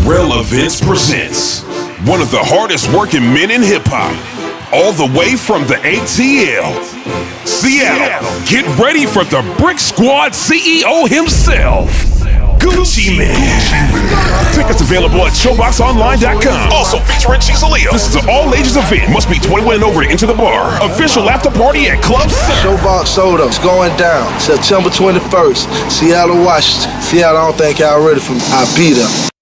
Rail Events presents one of the hardest working men in hip-hop, all the way from the ATL, Seattle. Get ready for the Brick Squad CEO himself, Gucci Man. Tickets available at showboxonline.com. Also featuring Chisaleo. This is an all-ages event. Must be 21 and over to enter the bar. Official after party at Club Sept. Showbox Sodo. It's going down September 21st. Seattle, Washington. Seattle, I don't think y'all ready for me. I'll be there.